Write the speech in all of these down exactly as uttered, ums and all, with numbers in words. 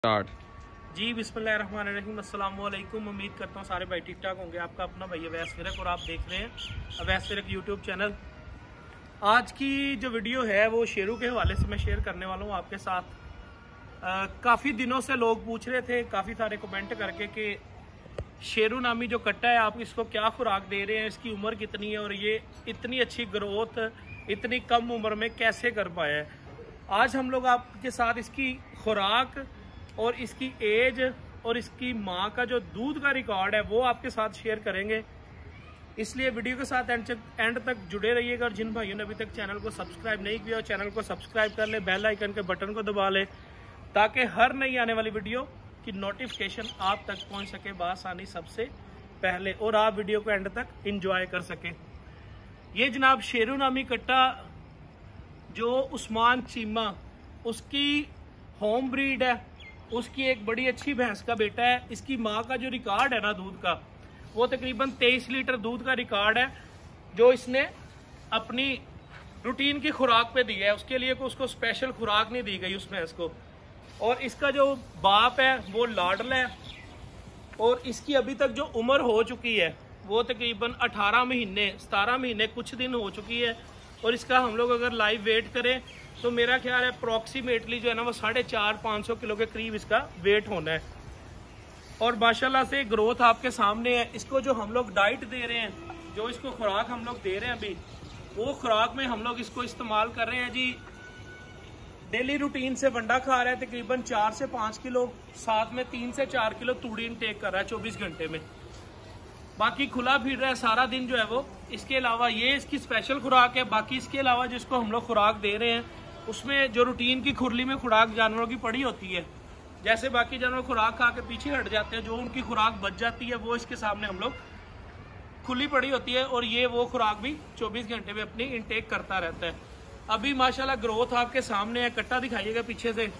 Start जी बिस्मिल्लाहिर्रहमानिर्रहीम अस्सलाम वालेकुम। उम्मीद करता हूँ सारे भाई ठीक ठाक होंगे। आपका अपना भाई अवैस फिरक और आप देख रहे हैं अवैस फिरक यूट्यूब चैनल। आज की जो वीडियो है वो शेरू के हवाले से मैं शेयर करने वाला हूँ आपके साथ। काफ़ी दिनों से लोग पूछ रहे थे काफ़ी सारे कमेंट करके कि शेरू नामी जो कट्टा है आप इसको क्या खुराक दे रहे हैं, इसकी उम्र कितनी है और ये इतनी अच्छी ग्रोथ इतनी कम उम्र में कैसे कर पाया है। आज हम लोग आपके साथ इसकी खुराक और इसकी एज और इसकी माँ का जो दूध का रिकॉर्ड है वो आपके साथ शेयर करेंगे, इसलिए वीडियो के साथ एंड एंड तक जुड़े रहिएगा। और जिन भाइयों ने अभी तक चैनल को सब्सक्राइब नहीं किया चैनल को सब्सक्राइब कर ले, बेल आइकन के बटन को दबा ले ताकि हर नई आने वाली वीडियो की नोटिफिकेशन आप तक पहुंच सके बआसानी सबसे पहले और आप वीडियो को एंड तक एंजॉय कर सके। ये जनाब शेरू नामी कट्टा जो उस्मान चीमा उसकी होम ब्रीड है, उसकी एक बड़ी अच्छी भैंस का बेटा है। इसकी माँ का जो रिकॉर्ड है ना दूध का वो तकरीबन तेईस लीटर दूध का रिकॉर्ड है जो इसने अपनी रूटीन की खुराक पे दी है। उसके लिए को उसको स्पेशल खुराक नहीं दी गई उस भैंस को। और इसका जो बाप है वो लाडला है और इसकी अभी तक जो उम्र हो चुकी है वो तकरीबन अठारह महीने सतारह महीने कुछ दिन हो चुकी है। और इसका हम लोग अगर लाइव वेट करें तो मेरा ख्याल है अप्रॉक्सीमेटली जो है ना वो साढ़े चार पाँच सौ किलो के करीब इसका वेट होना है। और माशाल्लाह से ग्रोथ आपके सामने है। इसको जो हम लोग डाइट दे रहे हैं, जो इसको खुराक हम लोग दे रहे हैं अभी, वो खुराक में हम लोग इसको इस्तेमाल कर रहे हैं जी। डेली रूटीन से वंडा खा रहा है तकरीबन चार से पाँच किलो, साथ में तीन से चार किलो तूड़ी इनटेक कर रहा है चौबीस घंटे में। बाकी खुला फिर रहा है सारा दिन जो है वो। इसके अलावा ये इसकी स्पेशल खुराक है। बाकी इसके अलावा जिसको हम लोग खुराक दे रहे हैं उसमें जो रूटीन की खुरली में खुराक जानवरों की पड़ी होती है, जैसे बाकी जानवर खुराक खा के पीछे हट जाते हैं, जो उनकी खुराक बच जाती है वो इसके सामने हम लोग खुली पड़ी होती है और ये वो खुराक भी चौबीस घंटे में अपनी इनटेक करता रहता है। अभी माशाल्लाह ग्रोथ आपके सामने है। कट्टा दिखाइएगा पीछे से।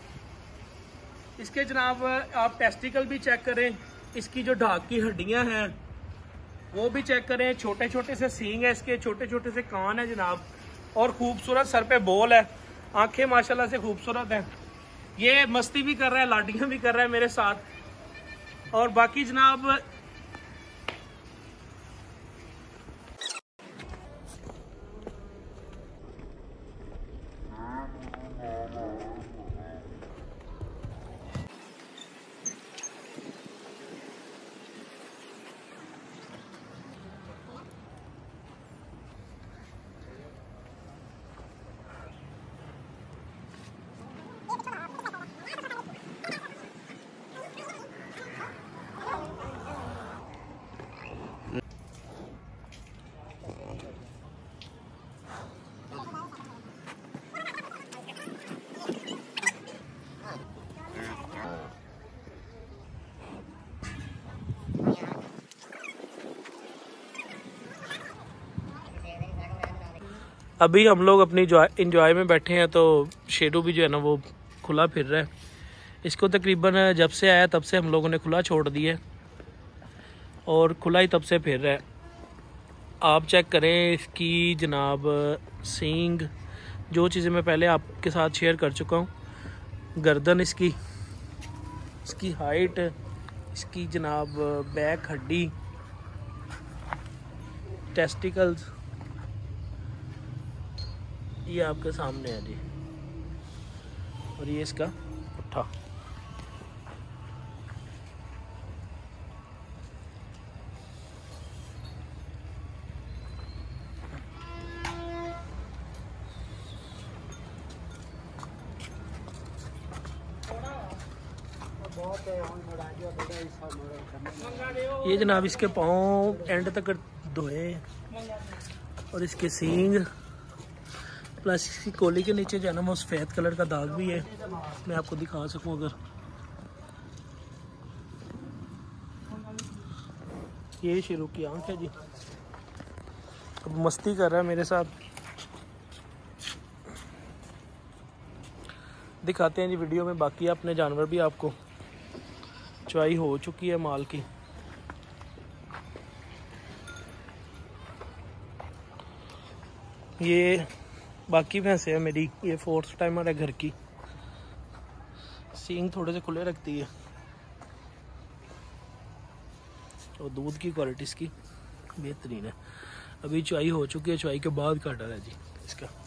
इसके जनाब आप टेस्टिकल भी चेक करें, इसकी जो ढाक की हड्डियां हैं वो भी चेक करें। छोटे छोटे से सींग है इसके, छोटे छोटे से कान है जनाब और खूबसूरत सर पे बोल है। आंखें माशाल्लाह से खूबसूरत हैं। ये मस्ती भी कर रहा है, लाडियां भी कर रहा है मेरे साथ। और बाकी जनाब अभी हम लोग अपनी इंजॉय में बैठे हैं तो शेरू भी जो है ना वो खुला फिर रहा है। इसको तकरीबन जब से आया तब से हम लोगों ने खुला छोड़ दिया और खुला ही तब से फिर रहा है। आप चेक करें इसकी जनाब सींग, जो चीज़ें मैं पहले आपके साथ शेयर कर चुका हूँ। गर्दन इसकी, इसकी हाइट, इसकी जनाब बैक हड्डी, टेस्टिकल्स, ये आपके सामने है जी। और ये इसका पुट्ठा। ये जनाब इसके पाँव एंड तक धोए और इसके सींग प्लस इसकी कोली के नीचे जो है ना वो सफ़ेद कलर का दाग भी है। मैं आपको दिखा सकूं अगर, ये शेरू की आंख है जी। अब मस्ती कर रहा है मेरे साथ। दिखाते हैं जी वीडियो में बाकी अपने जानवर भी आपको। चुआई हो चुकी है माल की। ये बाकी भैंसे है मेरी, ये फोर्थ टाइमर है घर की। सींग थोड़े से खुले रखती है और दूध की क्वालिटी इसकी बेहतरीन है। अभी चुआई हो चुकी है, चुआई के बाद का डर है जी इसका।